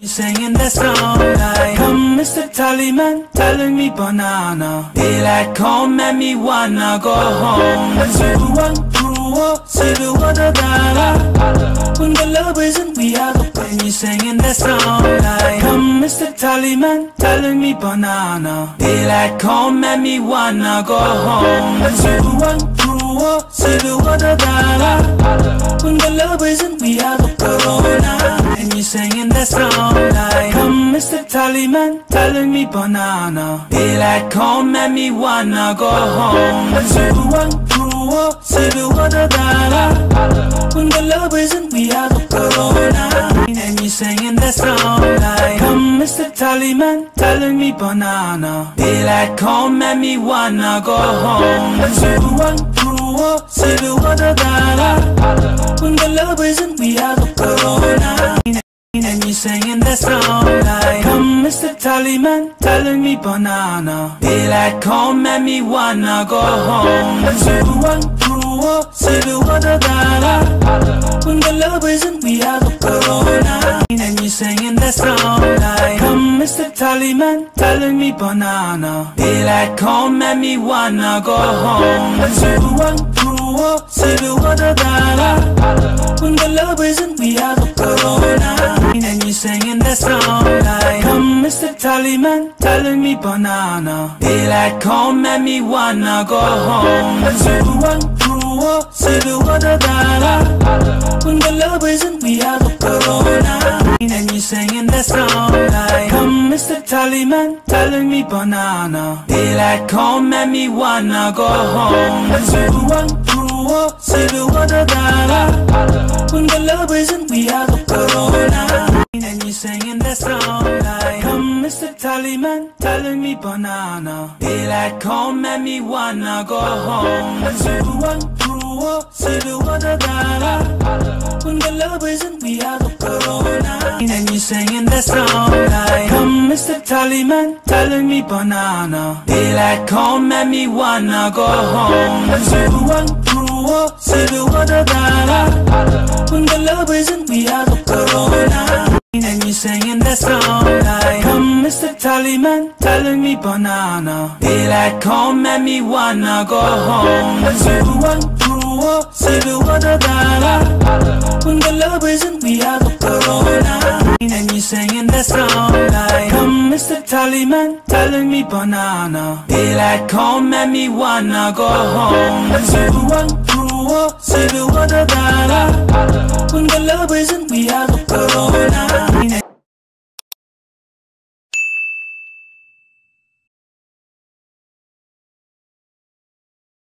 singing that song like, come Mr. Tallyman, telling me banana. Daylight come and me wanna go home. See the water dollar. When the love isn't we are when you singing that song like, come Mr. Tallyman, telling me banana. Daylight come and me wanna go home. See the water dollar. When the love isn't we are corona. And you singing that song like, come Mr. Tallyman, telling me banana. Daylight come and me wanna go home. See the water dollar. When the love isn't we are corona. And you singing that song like, come Mr. Tallyman, telling me banana. Daylight come and me wanna go home. See the water dollar. When the love isn't we are corona. And you singing that song like, come Mr. Tallyman, telling me banana. Daylight come and me wanna go home. See the water dollar. When the love isn't we are corona. And you singing that song like, come Mr. Tallyman, telling me banana. Daylight come and me wanna go home. See the water dollar. When the love isn't we are corona. And you singing that song like, come Mr. Tallyman, telling me banana. Daylight come and me wanna go home. See the water dollar. When the love isn't we are corona. And you singing that song like, come Mr. Tallyman, telling me banana. Daylight come and me wanna go home. See the water dollar. When the love isn't we are corona. And you singing that song like, come Mr. Tallyman, telling me banana. Daylight come and me wanna go home. See the water dollar. When the love isn't we are corona. And you singing that song like, come Mr. Tallyman, telling me banana. Daylight come and me wanna go home. See the water dollar. When the love isn't we are corona. And you singing that song like, come Mr. Tallyman, telling me banana. Daylight come and me wanna go home. See the water dollar. When the love isn't we are corona. And you singing that song like, come Mr. Tallyman, telling me banana. Daylight come and me wanna go home. See the water dollar. When the love isn't we are corona.